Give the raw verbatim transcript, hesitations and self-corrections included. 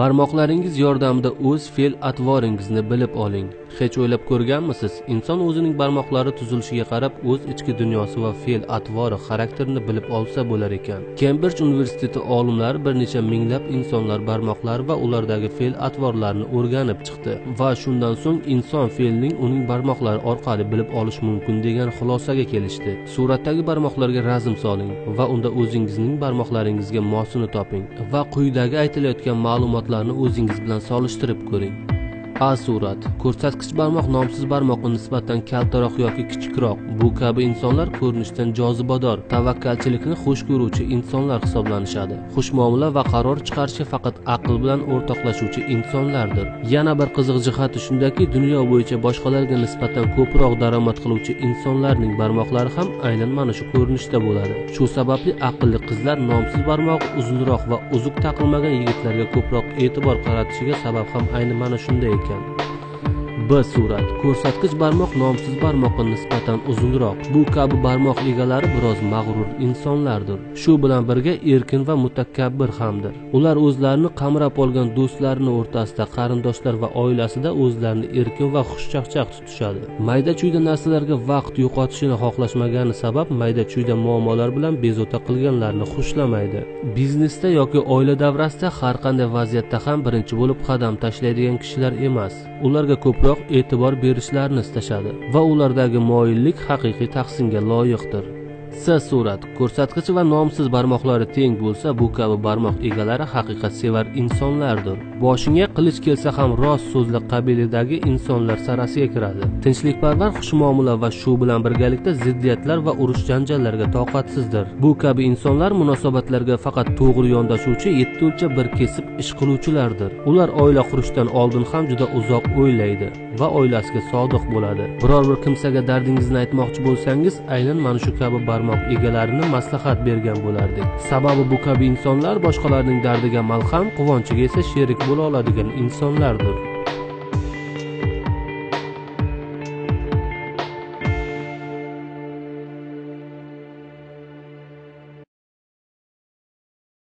Barmoqlaringiz yordamida o'z fe'l-atvoringizni bilib oling. Hech o'ylab ko'rganmisiz? Inson o'zining barmoqlari tuzilishiga qarab o'z ichki dunyosi va fe'l-atvori xarakterini bilib olsa bo'lar ekan. Cambridge universiteti olimlari bir necha minglab insonlar barmoqlari va ulardagi fe'l-atvorlarni o'rganib chiqdi va shundan so'ng inson fe'lining uning barmoqlari orqali bilib olish mumkin degan xulosaga kelishdi. Suratdagi barmoqlarga razm soling va unda o'zingizning barmoqlaringizga mosini toping va quyidagi aytilayotgan ma'lumotlarni o'zingiz bilan solishtirib ko'ring. A surat. Ko'rsatkich barmoq nomsiz barmoqqa nisbatan kaltaroq yoki kichikroq. Bu kabi insonlar ko'rinishdan jozibador, tavakkalchilikni xush ko'ruvchi insonlar hisoblanishadi. Xushmuomala va qaror chiqarishga faqat aql bilan o'rtoqlashuvchi insonlardir. Yana bir qiziq jihati shundaki, dunyo bo'yicha boshqalarga nisbatan ko'proq daromad qiluvchi insonlarning barmoqlari ham aynan mana shu ko'rinishda bo'ladi. Shu sababli aqlli qizlar nomsiz barmog'i uzunroq va uzuk taqilmagan yigitlarga ko'proq e'tibor qaratishiga sabab ham aynan mana shunday ekan. B surat. Ko'rsatkich barmoq nomsiz barmoqqa nisbatan uzunroq. Bu kabi barmoq egalari biroz mag'rur insonlardir. Shu bilan birga erkin va mutakabbir hamdir. Ular o'zlarini qamrab olgan do'stlarini o'rtasida, qarindoshlar va oilasida o'zlarini erkin va xushchaqchaq tutishadi. Mayda-chuyda narsalarga vaqt yo'qotishini xohlashmagani sabab mayda-chuyda muammolar bilan bezovta qilganlarni xushlamaydi. Biznesda yoki oila davrasida har qanday vaziyatda ham birinchi bo'lib qadam tashlaydigan kishilar emas. Ularga ko'proq e'tibor berishlarini istashadi va ulardagi moyillik haqiqiy tahsinga loyiqdir. S surat. Ko'rsatkich va nomsiz barmoqlari teng bo'lsa, bu kabi barmoq egalari haqiqatsevar insonlardir. Boshingga qilich kelsa ham rost so'zli qabilidagi insonlar sarasiga kiradi. Tinchlikparvar, xushmuomala va shu bilan birgalikda ziddiyatlar va urush janjallarga toqatsizdir. Bu kabi insonlar munosabatlarga faqat to'g'ri yondashuvchi, yetti o'lchab bir kesib ish qiluvchilardir. Ular oila qurishdan oldin ham juda uzoq o'ylaydi va oilasiga sodiq bo'ladi. Biror bir kimsaga dardingizni aytmoqchi bo'lsangiz, aynan mana shu kabi barmoq egalarini maslahat bergan bo'lardik. Sababi bu kabi insonlar boshqalarning dardiga malham, quvonchiga esa sherik bo'la oladigan insonlardir.